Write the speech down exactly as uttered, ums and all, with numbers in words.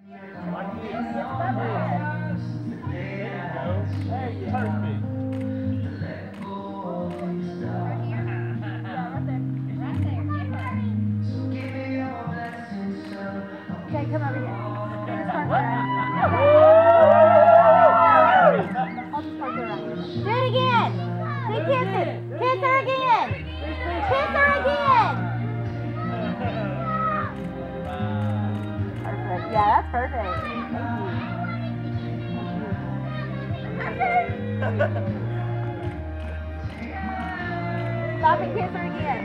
Okay, come over here. Do it again. Say kiss it. Kiss her again. Kiss her again. Perfect. Yeah, that's perfect. Thank you. Stop and kiss her again.